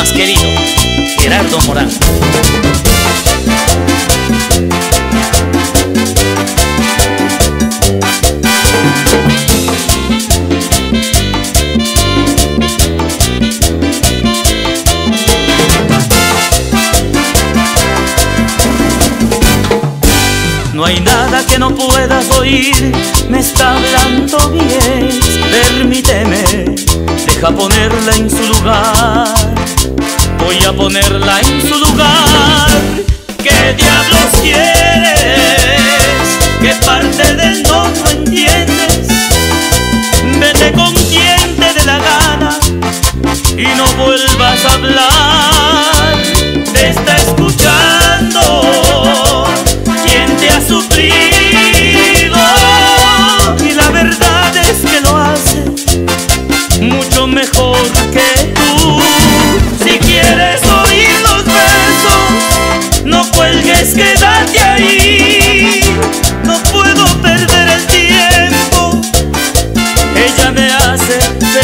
más querido, Gerardo Morán. No hay nada que no puedas oír, me está hablando bien. Permíteme, deja ponerla en su lugar. Voy a ponerla en su lugar. ¿Qué diablos quieres? ¿Qué parte del no entiendes? Vete con quien te dé la gana y no vuelvas a hablar. Te está escuchando quien te ha sufrido, y la verdad es que lo hace mucho mejor que tú. Si quieres oír los besos, no cuelgues, quédate ahí. No puedo perder el tiempo, ella me hace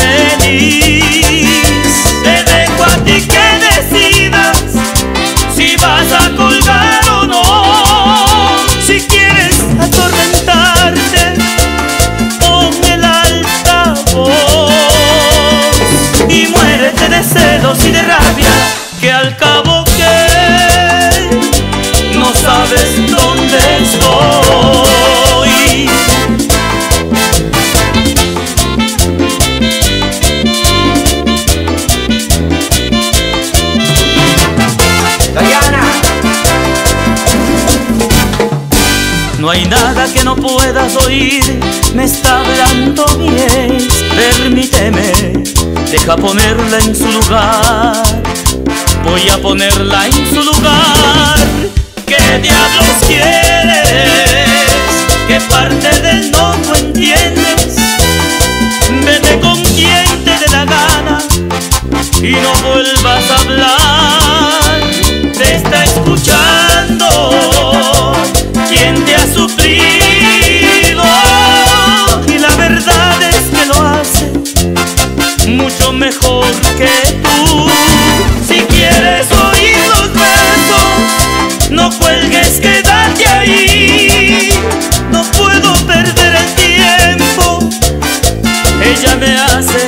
feliz. Te dejo a ti que decidas si vas a colgar o no. Si quieres atormentarte, pon el altavoz y muérete de celos y de rabia, que al cabo que no sabes dónde estoy. No hay nada que no puedas oír, me está hablando bien. Permíteme, deja ponerla en su lugar. Voy a ponerla en su lugar. ¿Qué diablos quieres? ¿Qué parte del no entiendes? Vete con quien te dé la gana y no vuelvas a hablar. Te está escuchando quien te ha sufrido, y la verdad es que lo hace mucho mejor que tú. Si quieres oír los besos, no cuelgues, quédate ahí. No puedo perder el tiempo, ella me hace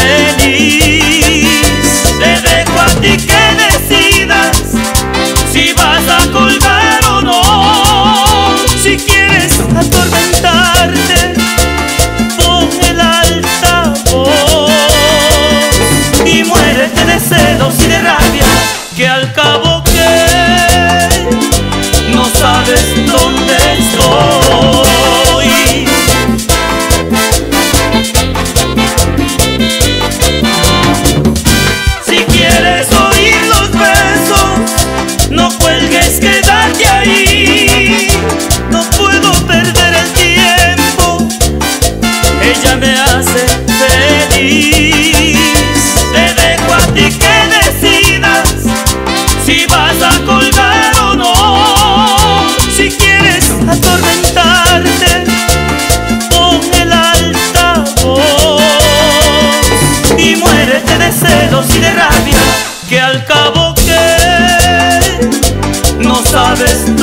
feliz. Te dejo a ti que decidas si vas a colgar o no. Si quieres atormentarte, pon el altavoz y muérete de celos y de rabia, que al cabo que no sabes dónde estoy. Si quieres oír los besos, no cuelgues, quédate ahí. No puedo perder el tiempo, ella me hace feliz. Te dejo a ti que decidas si vas a colgar o no. Si quieres atormentarte, pon el altavoz y muérete de celos y de rabia, que al cabo que no sabes